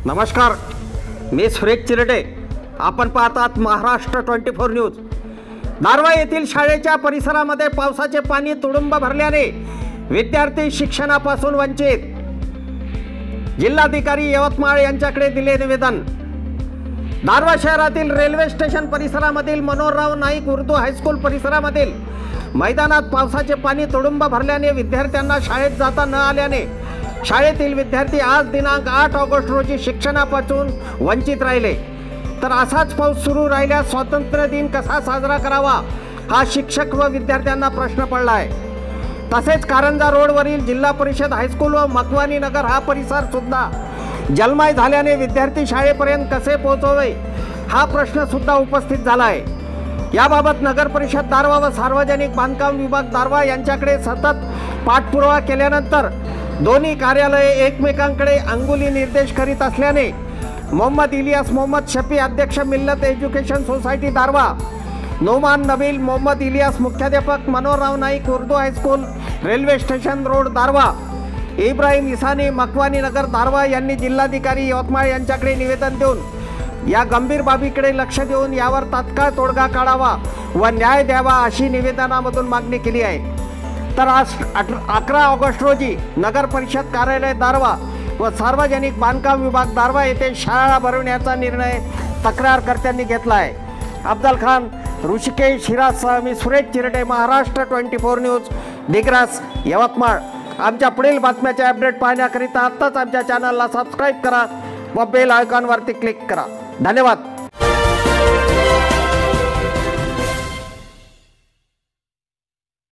नमस्कार, मी सुरेश चिरटे. आपण पाहतात महाराष्ट्र 24 न्यूज. दारव्हा येथील शाळेच्या परिसरामध्ये पावसाचे पाणी तुडुंब भरल्याने विद्यार्थी शिक्षणापासून वंचित. जिल्हाधिकारी यवतमाळ यांच्याकडे दिले निवेदन. दारव्हा शहरातील रेल्वे स्टेशन परिसरामधील मनोहरराव नाईक उर्दू हायस्कूल परिसरामधील मैदानात पावसाचे पाणी तुडुंब भरल्याने विद्यार्थ्यांना शाळेत जाता न आल्याने शाळेतील विद्यार्थी आज दिनांक 8 ऑगस्ट रोजी शिक्षणापासून वंचित राहिले. तर असाच पाऊस सुरू राहिल्यास स्वातंत्र्य दिन कसा साजरा करावा हा शिक्षक व विद्यार्थ्यांना प्रश्न पडला आहे. तसेच कारंजा रोडवरील जिल्हा परिषद हायस्कूल व मकवानी नगर हा परिसर सुद्धा जलमय झाल्याने विद्यार्थी शाळेपर्यंत कसे पोहोचावे हा प्रश्न सुद्धा उपस्थित झाला आहे. याबाबत नगर परिषद दारव्हा व सार्वजनिक बांधकाम विभाग दारव्हा यांच्याकडे सतत पाठपुरावा केल्यानंतर दोन्ही कार्यालये एकमेकांकडे अंगुली निर्देश करीत असल्याने मोहम्मद इलियास मोहम्मद शफी अध्यक्ष मिल्लत एज्युकेशन सोसायटी दारव्हा, नोमान नबील मोहम्मद इलियास मुख्याध्यापक Manoharrao Naik Urdu high school railway station road Darwha, Ibrahim Isani Makwani Nagar Darwha यांनी जिल्हाधिकारी यवतमाळ यांच्याकडे निवेदन देऊन या गंभीर बाबीकडे लक्ष देऊन यावर तात्काळ तोडगा काढावा व न्याय द्यावा अशी निवेदनामधून मागणी केली आहे. तर आज 11 ऑगस्ट रोजी नगर परिषद कार्यालय दारव्हा व सार्वजनिक बांधकाम विभाग दारव्हा येथे शाळा भरवण्याचा निर्णय तक्रारकर्त्यांनी घेतला आहे. अफजल खान, ऋषिकेश हिराजसह मी सुरेश चिरटे, महाराष्ट्र 24 न्यूज, दिग्रस, यवतमाळ. आमच्या पुढील बातम्याचे अपडेट पाहण्याकरिता आत्ताच आमच्या चॅनलला सबस्क्राईब करा व बेल आयकॉनवरती क्लिक करा. धन्यवाद.